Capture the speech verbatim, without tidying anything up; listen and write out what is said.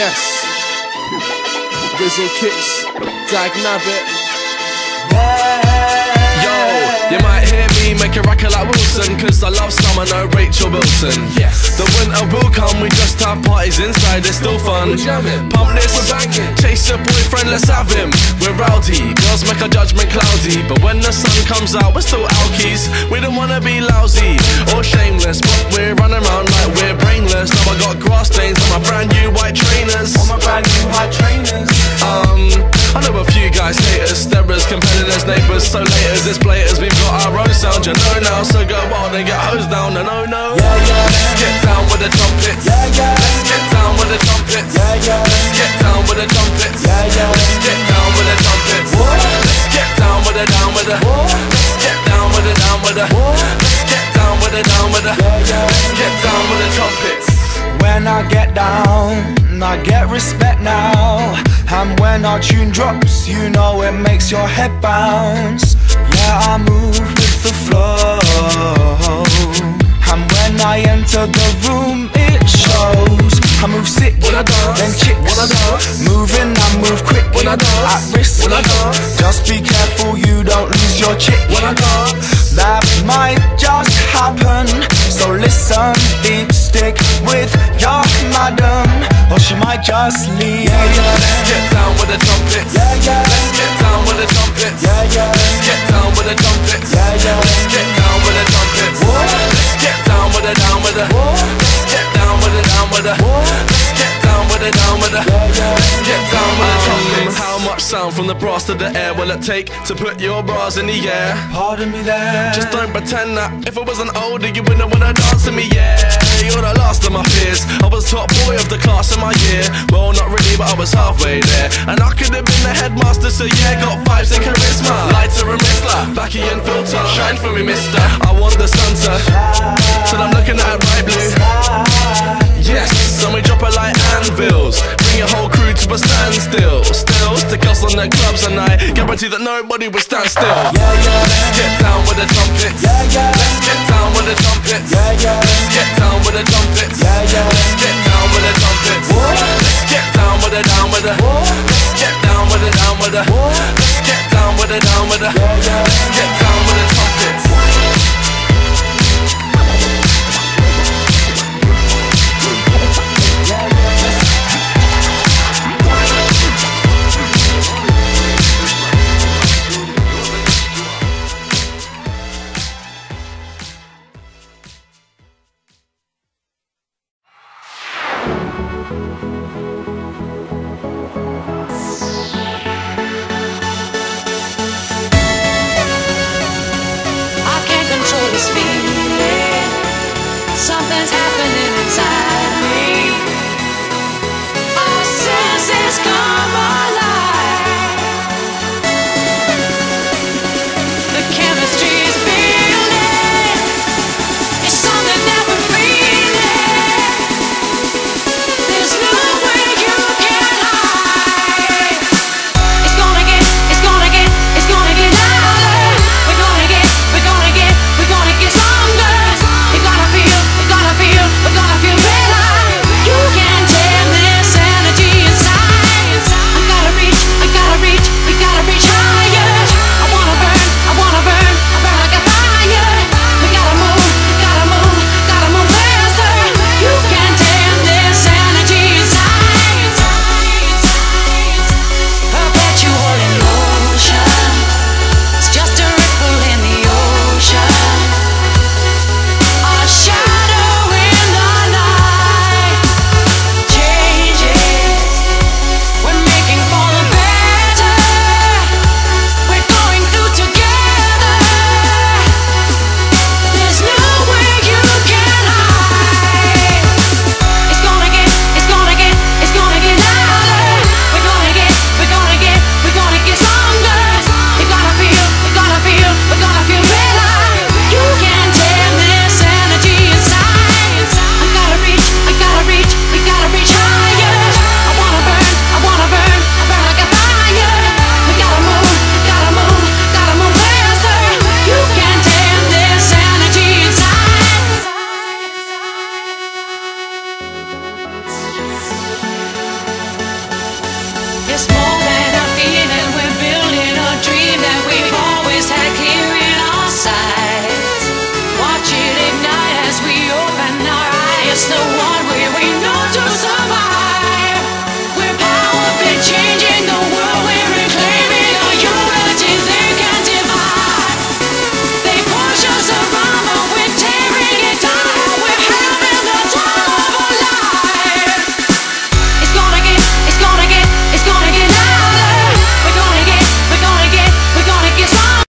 Yes. Grizzle kicks, Dag Nabbit. Yo, you might hear me make a record like Wilson, cause I love summer, no Rachel Wilson. Yes. The winter will come, we just have parties inside, it's still fun. We're jamming, pump this, we're banging. Chase your boyfriend, let's have him. We're rowdy, girls make our judgment cloudy, but when the sun comes out, we're still alkies. We don't wanna be lousy or shameless, but we're running around like we're brainless. Now I got grass stains on my brand new white trainers. On my brand new white trainers. Um, I know a few guys hate us, sterers, competitors, neighbours, so laters, it's blaters, we've got our own sound, you know now, so go wild and get hosed down, and oh no. Yeah, yeah. Let's get down with the trumpets. Yeah, yeah. Let's get down with the trumpets. Yeah, yeah. Let's get down with the trumpets. Yeah, yeah. Let's get down with the trumpets. Whoa. Let's get down with the down with the. Whoa. Let's get down with the down with the. Whoa. Let's get down with the down with the. Yeah, yeah. Let's get down with the trumpets. When I get down, I get respect now. And when our tune drops, you know it makes your head bounce. Yeah, I move with the flow. And when I enter the room, it shows. I move sick, When I dance, then chicks. when I dance, moving, I move quick, when I dance, at risk. when I dance, just be careful you don't lose your chick. when I dance. That might just happen, so listen deep, stick with your madam, or she might just leave. Yeah, yeah. Let's get down with the trumpets. Yeah, yeah. Let's get down with the trumpets. Yeah, yeah. Let's get down with the trumpets. Yeah, yeah. Let's get down with the trumpets. Whoa. Let's get down with the down with the. Whoa. Let's get down with the down with the. Let's get down with the down with the. Yeah, yeah. Let's get down with the trumpets. How much sound from the brass to the air will it take to put your bras in the air? Pardon me there. Just don't pretend that if I wasn't older you wouldn't wanna dance to me, yeah. You're the last of my fears. I was top boy of the class in my year. Well, not really, but I was halfway there. And I could have been the headmaster, so yeah, got vibes and charisma. Lighter and Mistler, backy and filter. Shine for me, mister. I want the sun to till I'm looking at bright blue. Yes, and we drop it like anvils. Bring your whole crew to a standstill. Still, stick us on the clubs and I guarantee that nobody will stand still. Yeah, yeah. Let's get down with the trumpets. Yeah, yeah. Let's get down with the trumpets. Yeah, yeah. Let's get down with the trumpets. Yeah, yeah. Let's get down with the trumpets. Whoa. Let's get down with the down with the. Whoa. Let's get down with the down with the. Whoa. Let's get down with the down with the. Yeah, yeah. Let's get down with the trumpets. this morning.